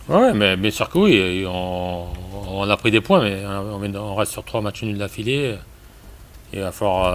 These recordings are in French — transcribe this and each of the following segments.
Ouais, mais bien sûr que oui. Et on a pris des points, mais on reste sur 3 matchs nuls d'affilée. Il va falloir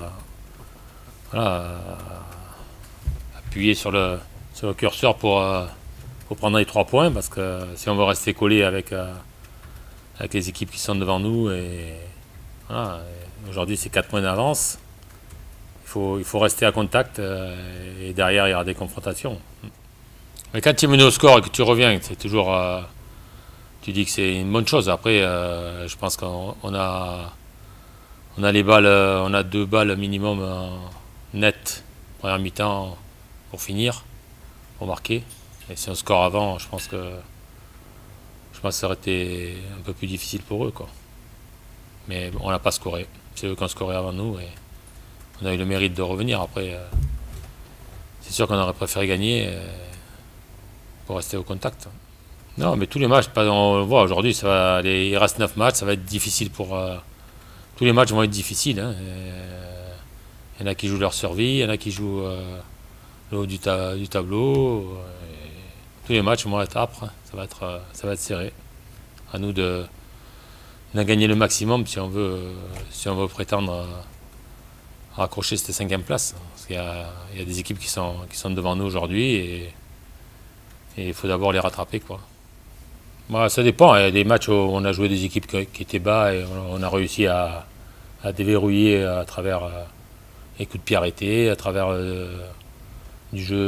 voilà, appuyer sur le curseur pour prendre les 3 points, parce que si on veut rester collé avec les équipes qui sont devant nous, et voilà, aujourd'hui c'est 4 points d'avance, il faut rester à contact, et derrière il y aura des confrontations. Mais quand tu es mené au score et que tu reviens, c'est toujours, tu dis que c'est une bonne chose. Après, je pense qu'on a les balles, on a 2 balles minimum net première mi-temps pour finir, pour marquer. Et si on score avant, je pense que ça aurait été un peu plus difficile pour eux, quoi. Mais on n'a pas scoré. C'est eux qui ont scoré avant nous, et on a eu le mérite de revenir. Après, c'est sûr qu'on aurait préféré gagner, pour rester au contact. Non, mais tous les matchs, on le voit aujourd'hui, il reste 9 matchs, ça va être difficile tous les matchs vont être difficiles, hein. Il y en a qui jouent leur survie, il y en a qui jouent le haut du tableau. Tous les matchs vont être âpres, hein. Ça va être serré. À nous de gagner le maximum si on veut prétendre à raccrocher cette 5e place. Parce qu'il y a des équipes qui sont devant nous aujourd'hui, et il faut d'abord les rattraper, quoi. Bah, ça dépend. Il y a des matchs où on a joué des équipes qui étaient bas, et on a réussi à déverrouiller à travers les coups de pied arrêtés, à travers du jeu,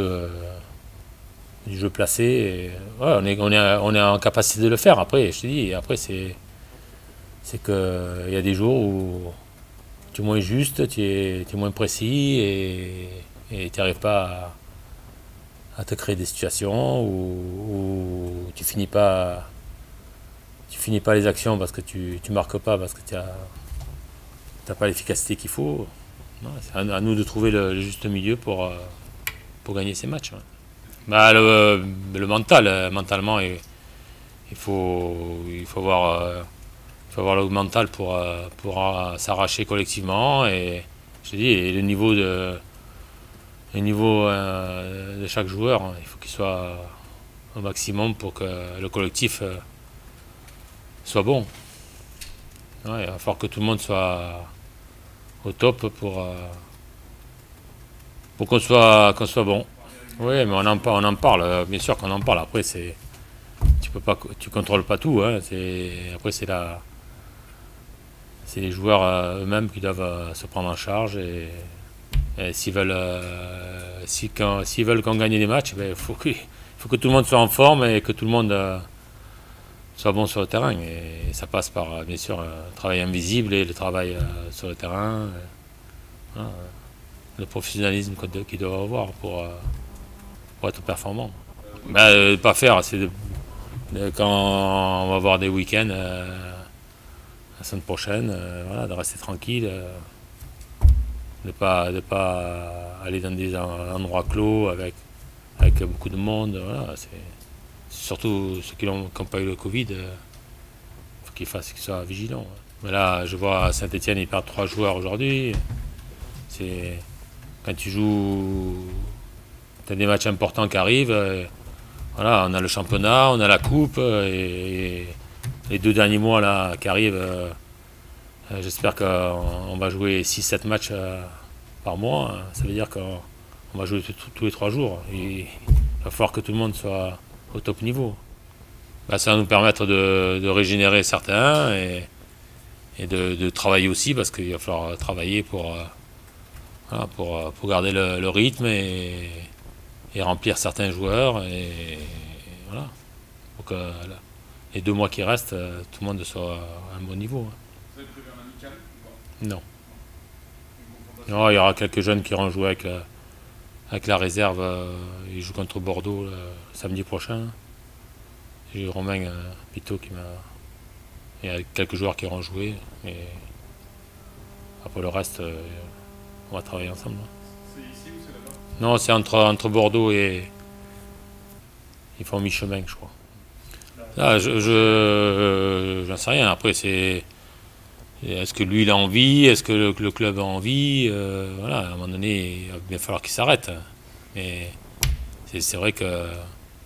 placé. Et, ouais, on est en capacité de le faire. Après, je te dis, après c'est que il y a des jours où tu es moins juste, tu es moins précis, et tu n'arrives pas à te créer des situations où tu finis pas les actions parce que tu marques pas, parce que tu n'as pas l'efficacité qu'il faut. Non, c'est à nous de trouver le juste milieu pour gagner ces matchs, ouais. Bah, le mental, mentalement, il faut avoir le mental pour s'arracher collectivement. Et je te dis, et le niveau de chaque joueur, hein, il faut qu'il soit au maximum pour que le collectif soit bon. Ouais, il va falloir que tout le monde soit au top pour qu'on soit bon. Oui, mais on en parle, bien sûr qu'on en parle. Après, tu contrôles pas tout, hein. Après, c'est les joueurs eux-mêmes qui doivent se prendre en charge, et s'ils veulent qu'on gagne des matchs, ben, il faut que tout le monde soit en forme, et que tout le monde soit bon sur le terrain. Et ça passe par, bien sûr, le travail invisible et le travail sur le terrain. Voilà, le professionnalisme qu'ils doivent avoir pour être performant. Pas faire, c'est quand on va avoir des week-ends la semaine prochaine, voilà, de rester tranquille, de pas aller dans des endroits clos avec beaucoup de monde. Voilà, c'est surtout ceux qui n'ont pas eu le Covid, faut qu'ils soient vigilants. Mais là, je vois à Saint-Etienne, ils perdent 3 joueurs aujourd'hui. C'est quand tu joues, tu as des matchs importants qui arrivent. Voilà, on a le championnat, on a la coupe, et les 2 derniers mois là qui arrivent, j'espère qu'on va jouer 6-7 matchs par mois. Ça veut dire qu'on va jouer tous les 3 jours. Et il va falloir que tout le monde soit au top niveau. Bah, ça va nous permettre de régénérer certains, et de travailler aussi, parce qu'il va falloir travailler voilà, pour garder le rythme, et remplir certains joueurs. Et voilà, pour que les 2 mois qui restent, tout le monde soit à un bon niveau. Vous avez prévu un amical ou pas? Non. Une confrontation? Non, il y aura quelques jeunes qui iront jouer avec la réserve. Ils jouent contre Bordeaux samedi prochain. J'ai eu Romain Pitot qui m'a. Il y a quelques joueurs qui iront jouer. Et après le reste, on va travailler ensemble. C'est ici ou c'est là-bas? Non, c'est entre Bordeaux et. Ils font mi-chemin, je crois. Là, j'en sais rien. Après, est-ce que lui il a envie? Est-ce que le club a envie? Voilà, à un moment donné, il va bien falloir qu'il s'arrête. Mais c'est vrai que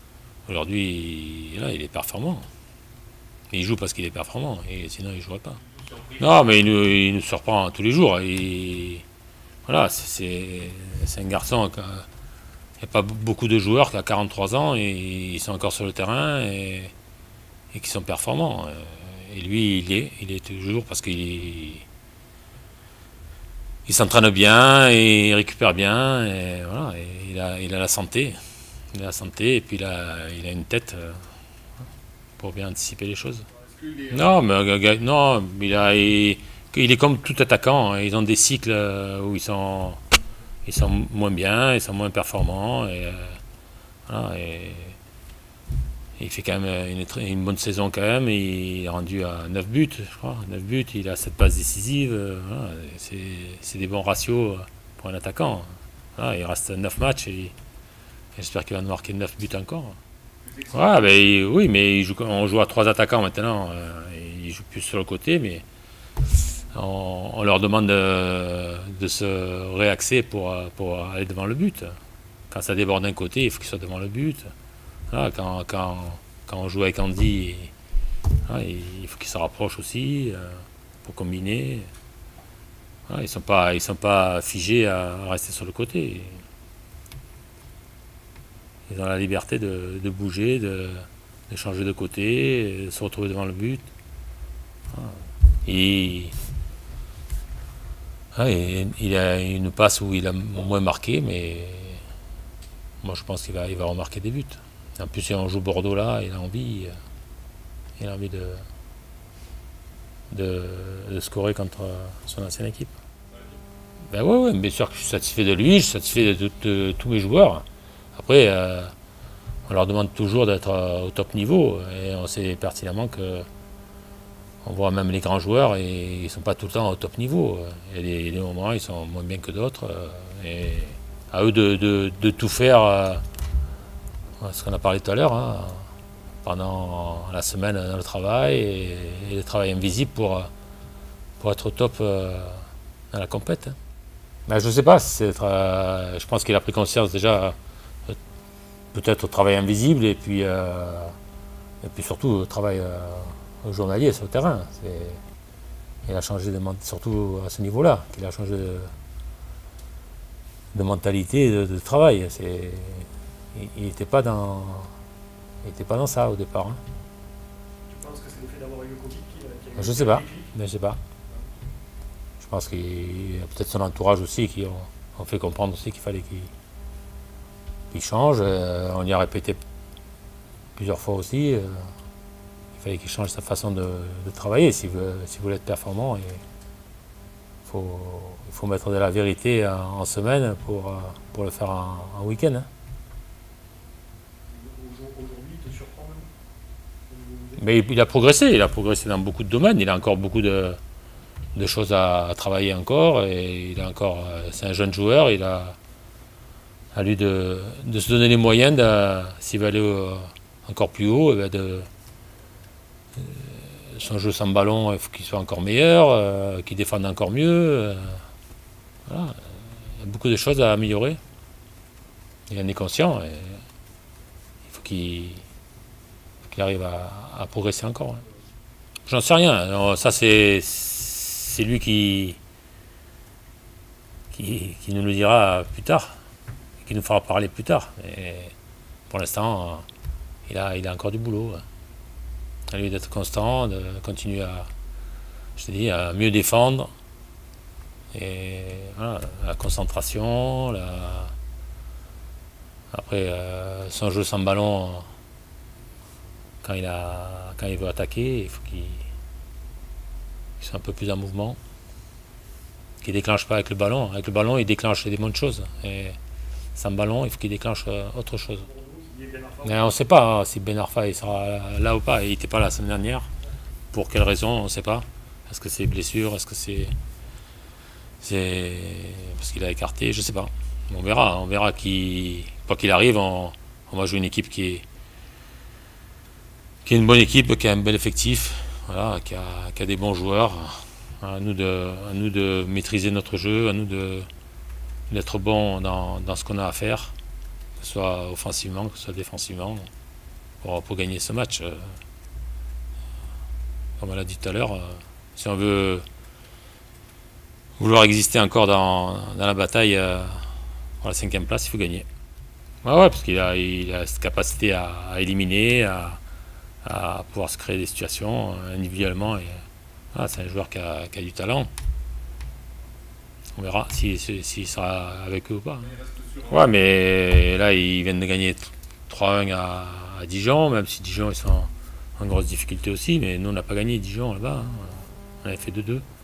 Aujourd'hui, là, il est performant. Il joue parce qu'il est performant, et sinon il ne jouerait pas. Non, mais il nous surprend tous les jours. Voilà, c'est un garçon qui il n'y a pas beaucoup de joueurs qui a 43 ans et ils sont encore sur le terrain et qui sont performants. Et lui, il est toujours parce qu'il s'entraîne bien et il récupère bien. Et voilà, et il a la santé. Il a la santé et puis il a une tête pour bien anticiper les choses. Est-ce qu'il est, Non, mais non, il est comme tout attaquant, hein. Ils ont des cycles où ils sont moins bien, ils sont moins performants. Voilà, et il fait quand même une bonne saison quand même. Il est rendu à 9 buts, je crois. 9 buts, il a cette passe décisive. Voilà, c'est des bons ratios pour un attaquant. Voilà, il reste 9 matchs et j'espère qu'il va nous marquer 9 buts encore. Ouais, ben, oui, mais on joue à 3 attaquants maintenant. Ils jouent plus sur le côté, mais on leur demande de se réaxer pour aller devant le but. Quand ça déborde d'un côté, il faut qu'ils soient devant le but. Voilà, quand on joue avec Andy, voilà, il faut qu'ils se rapprochent aussi pour combiner. Voilà, ils sont pas figés à rester sur le côté. Ils ont la liberté de bouger, de changer de côté, de se retrouver devant le but. Voilà. Il a une passe où il a moins marqué, mais moi je pense qu'il va remarquer des buts. En plus, si on joue Bordeaux là, il a envie de scorer contre son ancienne équipe. Ben ouais, bien sûr que je suis satisfait de lui, je suis satisfait de tous mes joueurs. Après, on leur demande toujours d'être au top niveau et on sait pertinemment que on voit même les grands joueurs et ils ne sont pas tout le temps au top niveau. Il y a des moments où ils sont moins bien que d'autres et à eux de tout faire, ce qu'on a parlé tout à l'heure, hein, pendant la semaine dans le travail et le travail invisible pour être au top dans la compète. Hein. Ben, je ne sais pas, je pense qu'il a pris conscience déjà peut-être au travail invisible et puis surtout au travail journalier sur le terrain. Il a changé surtout à ce niveau-là, qu'il a changé de mentalité et de travail. Il n'était pas dans ça au départ. Hein. Tu penses que c'est le fait d'avoir eu le Covid qui a Je sais pas, mais je sais pas. Je pense qu'il y a peut-être son entourage aussi qui ont fait comprendre aussi qu'il fallait qu'il change. On y a répété plusieurs fois aussi. Il fallait qu'il change sa façon de travailler s'il voulait être performant. Il faut mettre de la vérité en semaine pour le faire en week-end. Hein. Aujourd'hui, il te surprend même? Mais il a progressé dans beaucoup de domaines. Il a encore beaucoup de choses à travailler encore. Et c'est un jeune joueur. Il a à lui de se donner les moyens, s'il veut aller encore plus haut, son jeu sans ballon, il faut qu'il soit encore meilleur, qu'il défende encore mieux. Voilà. Il y a beaucoup de choses à améliorer. Il en est conscient. Et il faut qu'il arrive à progresser encore. Hein. J'en sais rien. Alors, ça, c'est lui qui nous le dira plus tard, qui nous fera parler plus tard. Et pour l'instant, il a encore du boulot. À lui d'être constant, de continuer à mieux défendre. Et voilà, la concentration, après son jeu sans ballon, quand il veut attaquer, il faut qu'il soit un peu plus en mouvement, qu'il ne déclenche pas avec le ballon. Avec le ballon, il déclenche des bonnes choses. Et sans ballon, il faut qu'il déclenche autre chose. Mais on ne sait pas hein, si Ben Arfa il sera là ou pas. Il n'était pas là la semaine dernière. Pour quelle raison, on ne sait pas. Est-ce que c'est blessure? Est-ce que c'est parce qu'il a écarté? Je ne sais pas. On verra. Quoi qu'il arrive, on va jouer une équipe qui est une bonne équipe, qui a un bel effectif, voilà, qui a des bons joueurs. À nous de maîtriser notre jeu, à nous d'être bons dans ce qu'on a à faire, que ce soit offensivement, que ce soit défensivement. pour gagner ce match. Comme on l'a dit tout à l'heure, si on veut vouloir exister encore dans la bataille pour la 5e place, il faut gagner. Ouais, parce qu'il a cette capacité à éliminer, à pouvoir se créer des situations individuellement. Et, voilà, c'est un joueur qui a du talent. On verra s'il sera avec eux ou pas. Ouais, mais là, ils viennent de gagner 3-1 à Dijon, même si Dijon ils sont en grosse difficulté aussi. Mais nous, on n'a pas gagné Dijon là-bas. On avait fait 2-2.